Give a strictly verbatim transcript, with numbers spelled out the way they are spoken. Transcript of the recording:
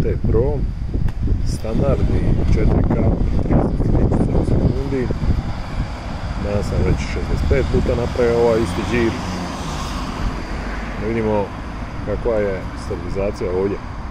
T Pro, standardni četiri K, trideset frame u sekundi. Danas sam već šezdeset pet puta napravio ovaj isti džir. Da vidimo kakva je stabilizacija ovdje.